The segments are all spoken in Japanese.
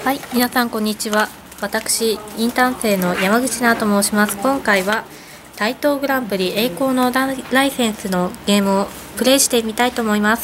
はい、皆さんこんにちは。私、インターン生の山口奈と申します。今回は台東グランプリ栄光のライセンスのゲームをプレイしてみたいと思います。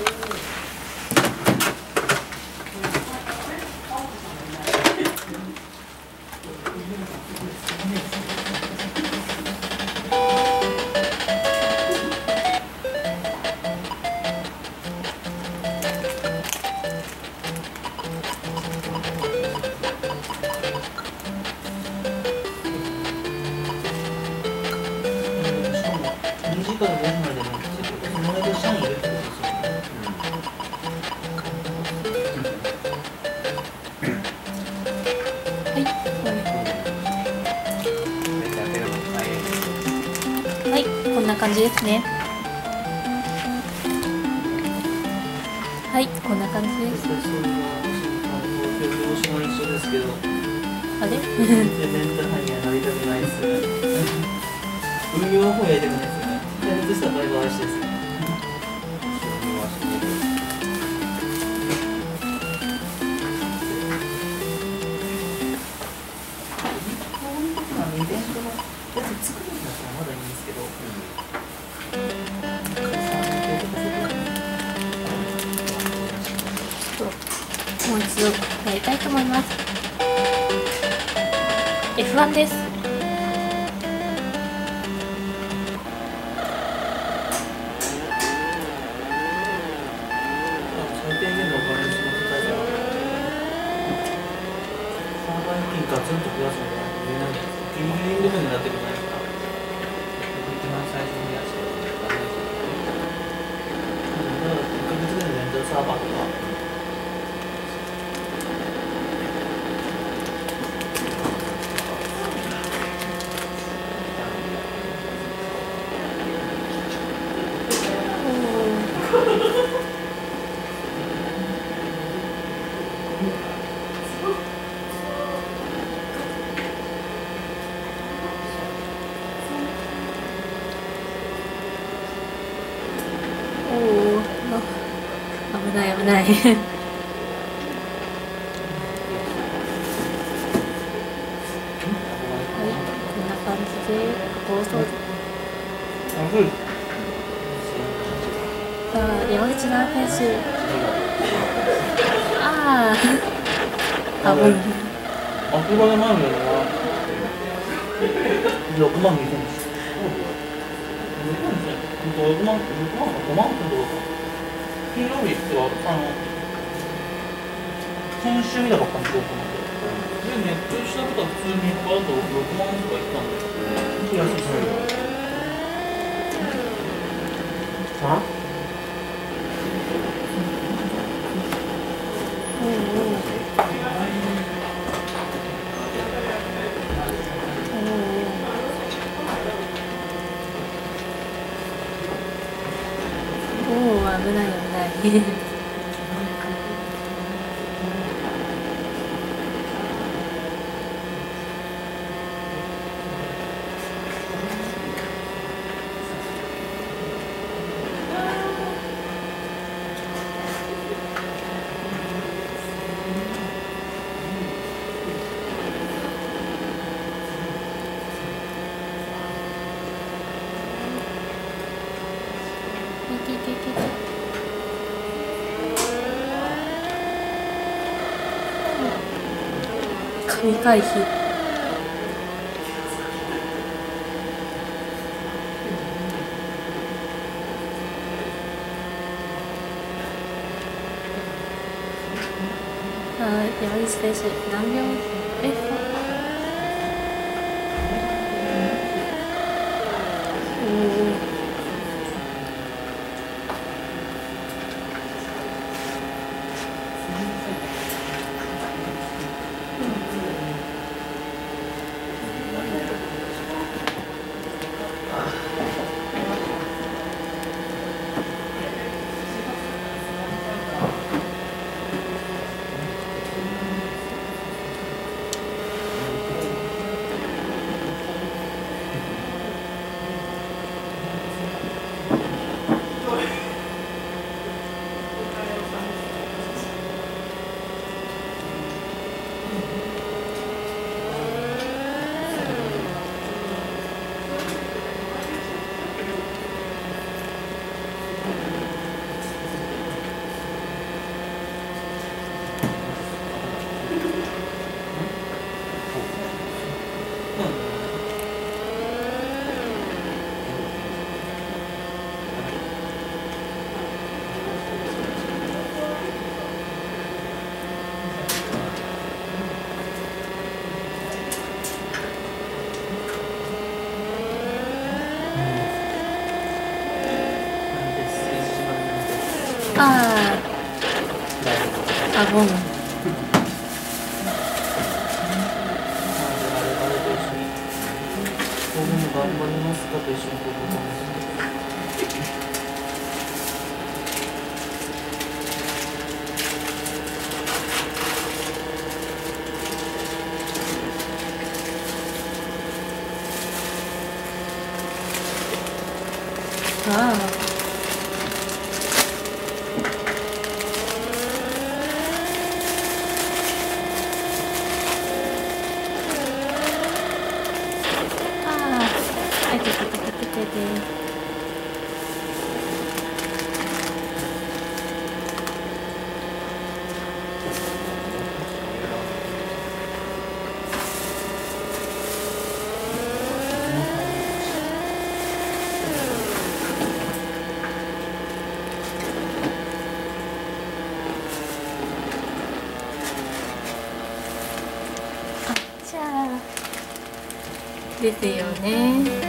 2時から5時までなんですけど、その間社員いるってことですよね。 はい、こんな感じですね。はい、こんな感じです。 業種も一緒ですけど、 あれ全然メンタル範囲はなりたくないですよね。運用の方やりたくないですよね。開発したらバイバイしてですね。イベントのやつ作るんだったらまだいいんですけど、 もう一度やりたいと思います。F1 です。 最低限のお金にしまってたら、サーバー預金ガツンと増やすのが言えないんですよ。ギリギリレベルになってくるじゃないですか。一番最初にやってたのがないですよね。だから1ヶ月ぐらいのレンタルサーバーとか。 危ない危ない。はい、こんな感じで放送。さあ、山口奈選手。ああ、危ない。 秋葉で前のな6万2千です。6万か5万ってどうか。金曜日っては先週見たばっかりにどうかなって。で、ネットで調べたら普通にあと6万とか言ったんで、安いですよ。は？ 危ない危ない。神回避。山口選手何秒ああ、ゴム。 頑張りますかと一緒にここああ。ですよね。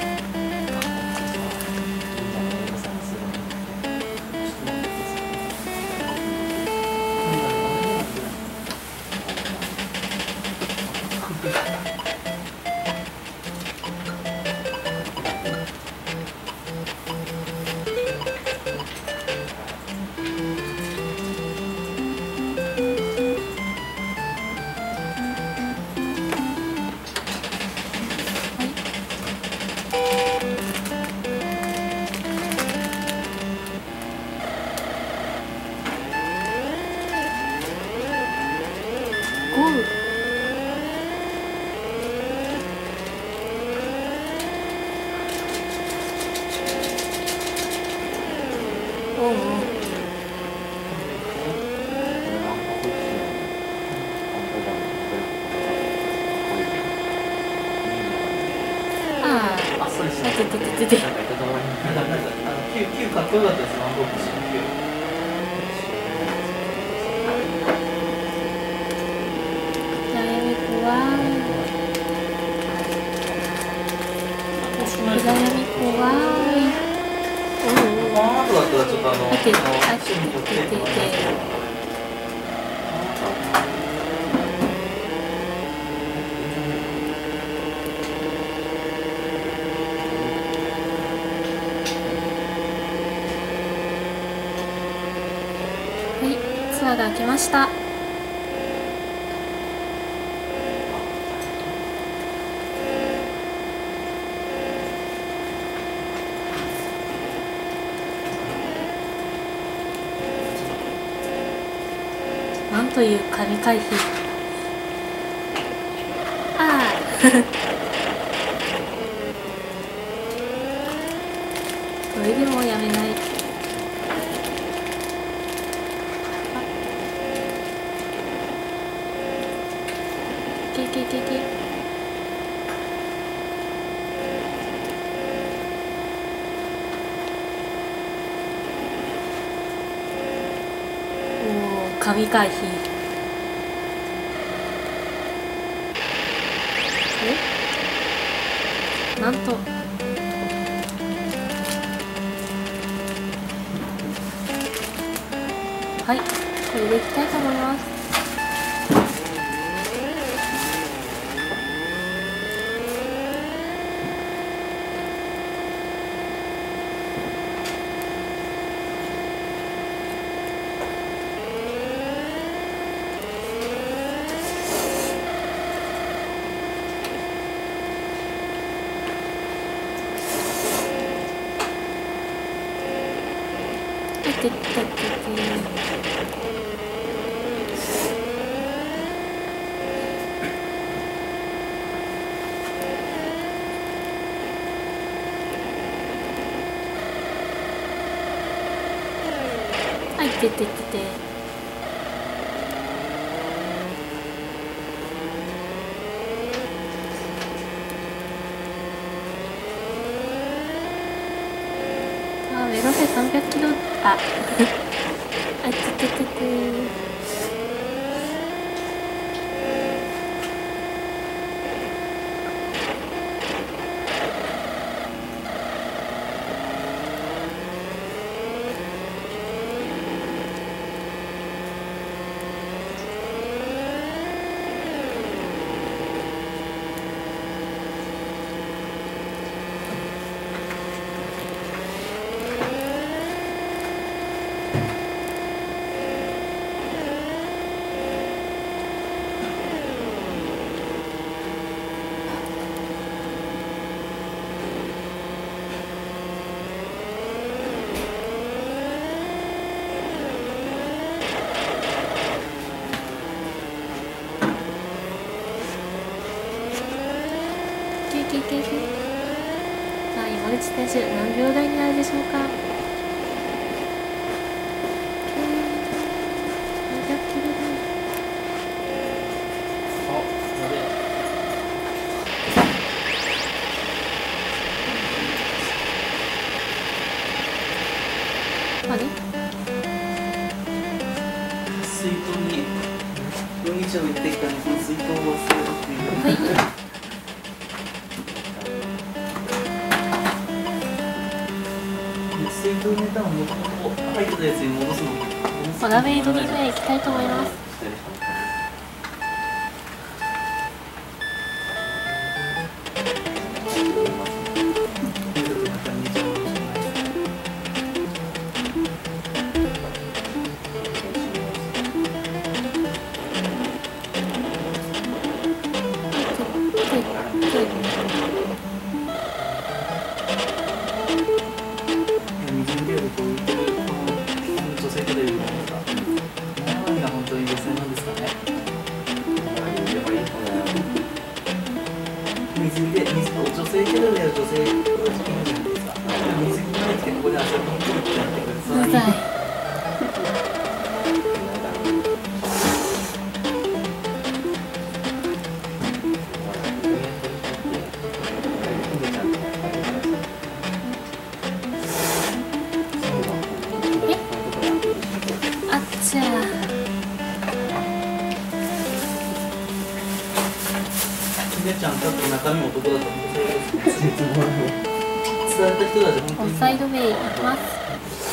9かっこよかったです、ワンボックスの9。 暗闇怖い。暗闇怖い。 ワンアートだったらちょっとツアーが開きました。なんという神回避。ああそれでもやめない。神回避。なんとはい、これでいきたいと思います。出てきて 300キロ、ああつててて。さあ山口選手何秒台になるでしょうか。200キロ台。あれ水筒に麦茶を入れてきたのにその水筒を忘れるっていう。 はい水筒に入れたのもともと入ってたやつに戻すの。 マラメイドリームへ行きたいと思います。 ちゃん、多分中身も男だと思う。伝わった人たち本当に。 オフサイドウェイ行きます。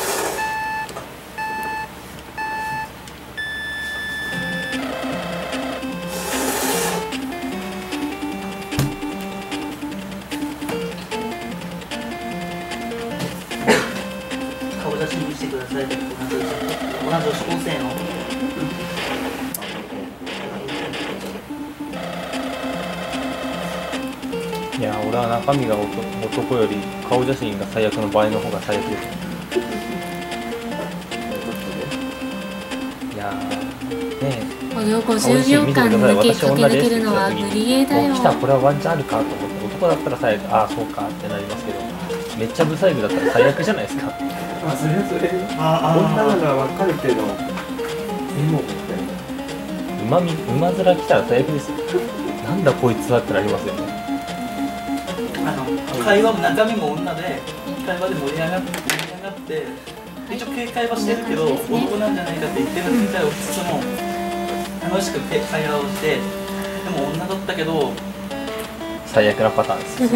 顔写真見せてください。同じ女子高生の。 いや俺は中身が男より顔写真が最悪の場合の方が最悪です。いやねこれを50秒間駆け抜けるのは無理ゲーだよ。 来たこれはワンチャンあるかと思って男だったら最悪ああそうかってなりますけどめっちゃブサイクだったら最悪じゃないですか。 まあそれはそれ女なのは分かるけどでも馬面来たら最悪ですよ。なんだこいつはってなりますよね。 会話も中身も女で会話で盛り上がって一応警戒はしてるけど男なんじゃないかって言ってるみたいをしつつも楽しく会話をしてでも女だったけど最悪なパターンです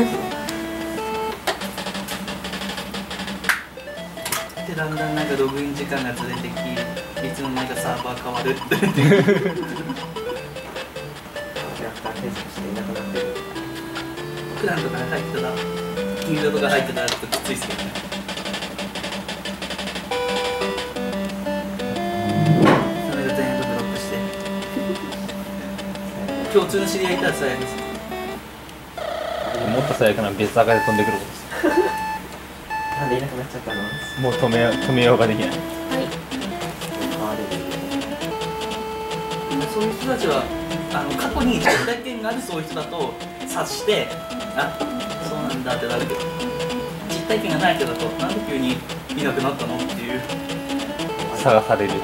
でだんだんなんかログイン時間がずれてきいつの間にかサーバー変わるってキャラクター検索していなくなってる。 普段とか入ってたら黄色とか入ってたらちょっときついっすけどね。それが全部ブロックして共通の知り合いいたら最悪です。 もっと最悪な別赤で飛んでくることです。 なんでいなくなっちゃったの？ もう止めようができない。 そういう人たちは過去に実体験があるそういう人だと察してあそうなんだってなるけど実体験がない人だとなんで急にいなくなったのっていう探される。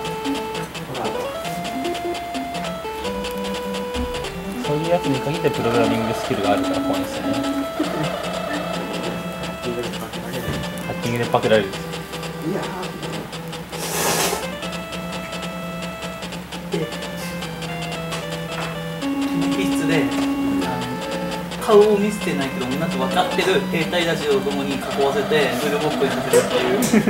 そういうやつに限ってプログラミングスキルがあるから怖いですよね。ハッキングでパクられる。 いやで秘密で顔を見せてないけどなんか分かってる兵隊たちを共に囲わせてブルボッコにさせるっていう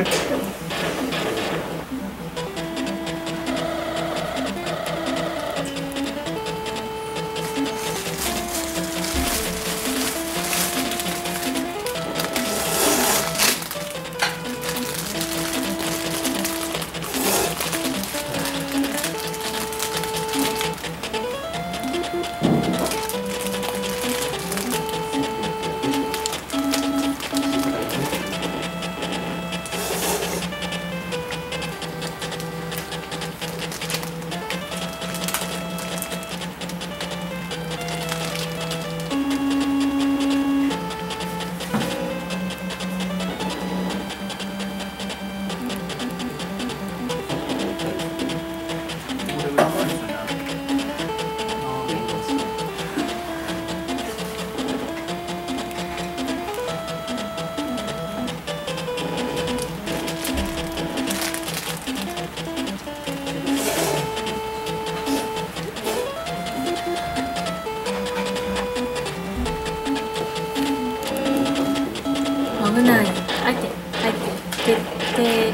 危ない。入って決定。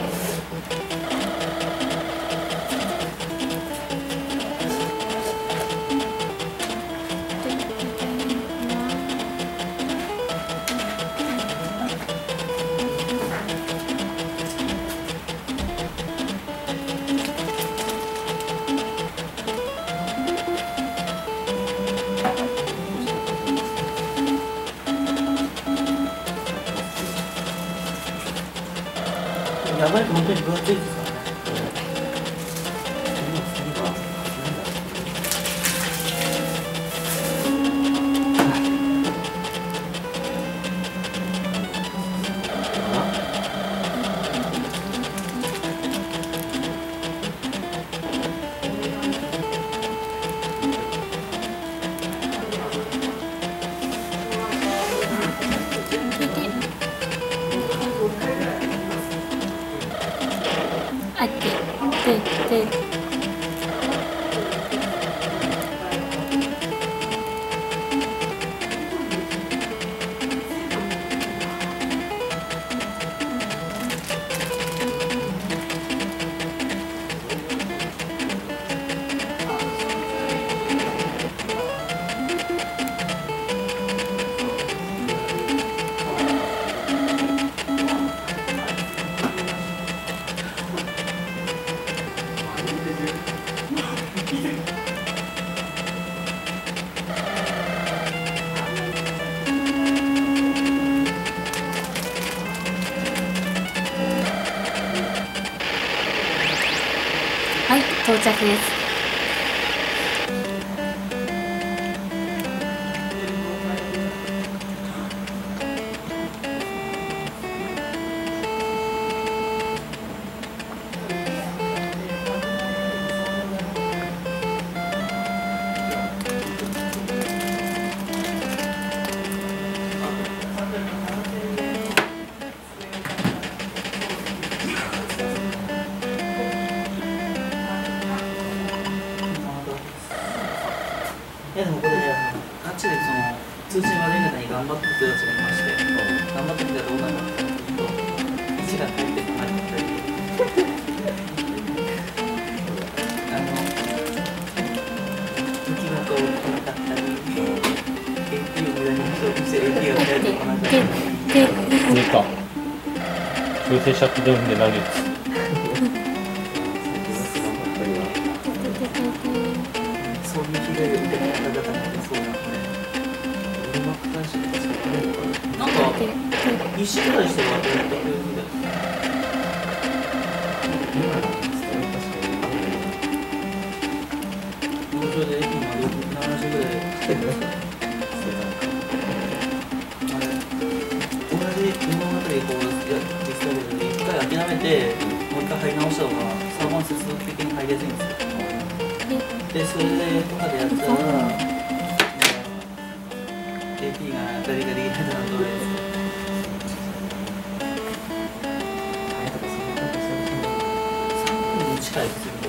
やばいと本当に分厚いですからね。 あってはい、到着です。 いやでもこれあっちで通信悪い方に頑張ってる人たちがいまして、頑張ってきたらどうなるかっていうと1が帰ってこなかったり武器箱を来なかったり AP を無駄に消費して AP が帰ってこなかったりこれか修正しちゃってるんで投げつそういう被害を受けた方々もそうなので、なんか一周ぐらいして終わってるみたいな。農場で駅まで70ぐらい来てる。あれ同じ今までこう実際に一回諦めてもう一回入り直した方がサーバー接続的に入りやすいんですよ。で、それでとかでやったら AP が誰ができないのはどうですか。 したいですよね。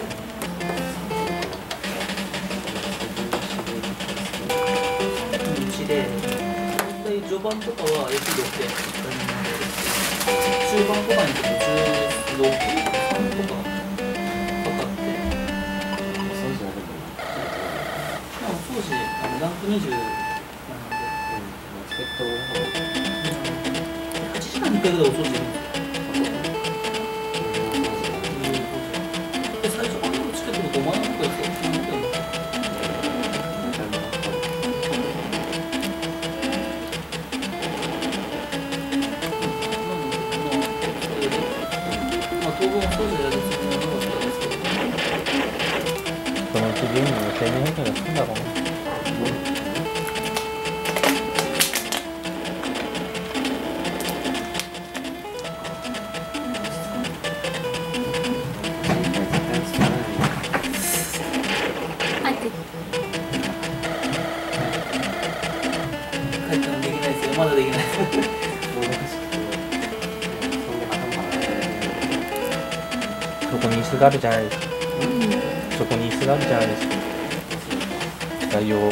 うちで大体序盤とかは F6 で中盤とかにちょっと16、3とかかかって当時ランク20なので8時間に1回ぐらいお掃除いるんですよ。で最初からのチケットで5万円とかやってたんですよ。当分お掃除やるつもりはなかったですけど、 そのうちゲームの生命変化がつくんだろうな。 帰ってもできないですよ。まだできないです。 そこに椅子があるじゃないですか。そこに椅子があるじゃないですか。代用。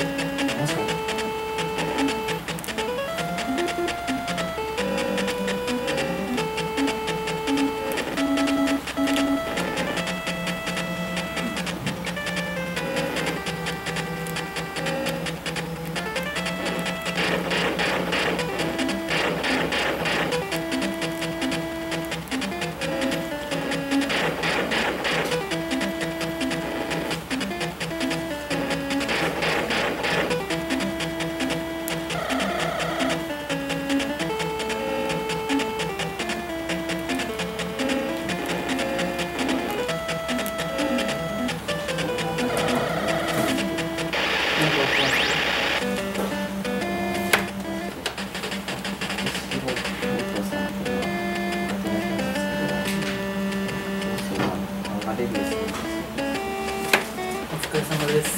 お疲れ様です。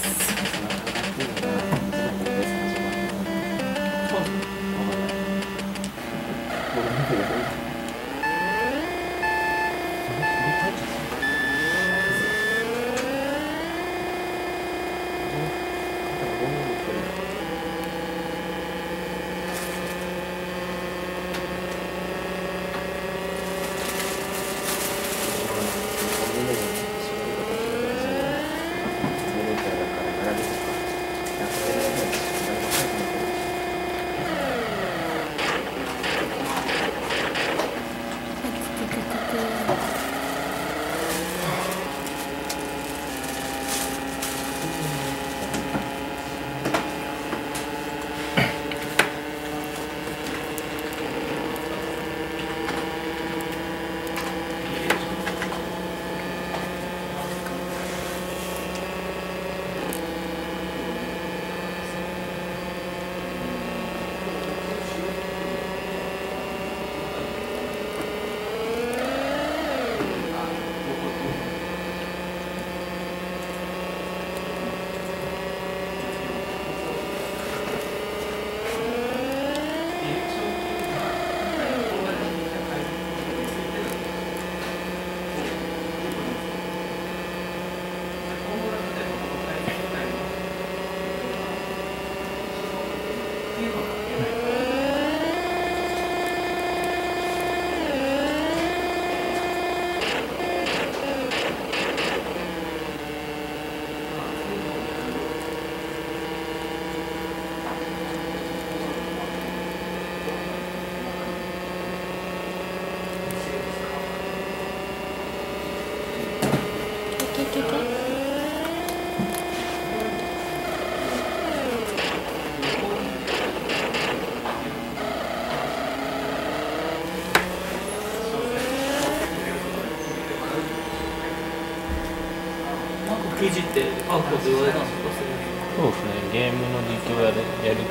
記事って書くこと言われたんですか？ そうですね、ゲームの実況やるってことに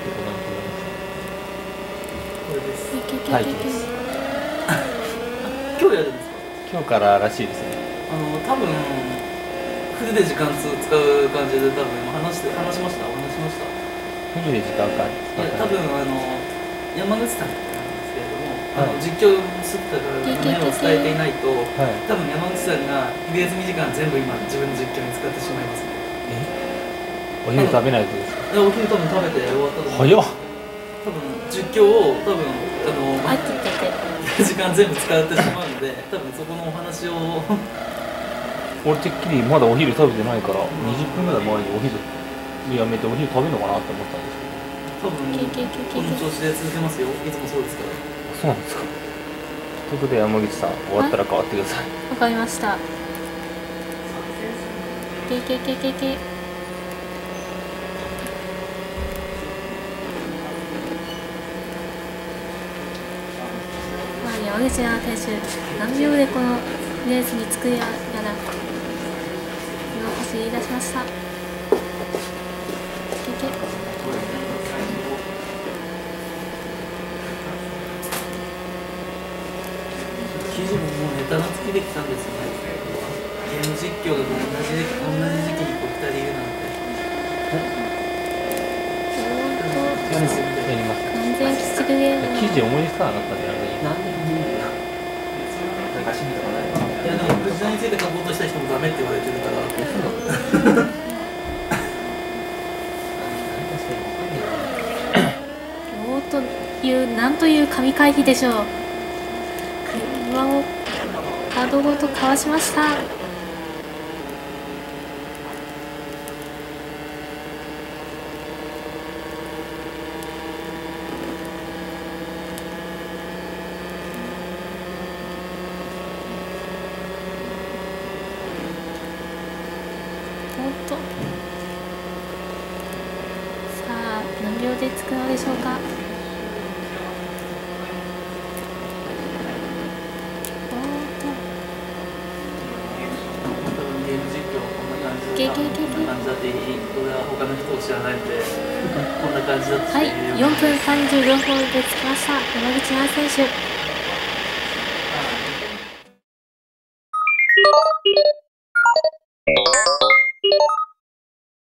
これです。 決まりました。はいです。 今日やるんですか？ 今日かららしいですね。 多分フルで時間使う感じで多分話しました。 フルで時間か。 いや多分山口さんなんですけれども。 実況すったから面を伝えていないと、 はい。 多分山口さんが昼休み時間全部今自分の実況に使ってしまいますね。 お昼食べないとですか？ お昼多分食べて終わったと思う。 早っ。 多分実況を多分あって言ってて。 時間全部使ってしまうので、多分そこのお話を俺てっきりまだお昼食べてないから20分ぐらい前にお昼やめてお昼食べるのかなって思ったんです多分この調子で続けますよ。いつもそうですから。 けど。そうなんですか。ということで山口さん終わったら変わってください。 わかりました。け。まあ山口選手、何秒でこのレースにつくやら、走り出しました。け。 記事ももうネタがつきできたんですよね。ゲーム実況が同じ時期にこう2人いるなんて。 やります。 完全キスグゲーム。 記事思いつかなかったでやるべき。 なんでいいんだよ。なんか趣味とかないかな。 いやでも藤田について書こうとした人もダメって言われてるから。 なんという神回避でしょう。車を角ごとかわしました。おっと、さあ何秒で着くのでしょうか。 こんな感じだっていい。俺は他の人を知らないのでこんな感じだって。 はい、4分34分で着きました山口奈選手。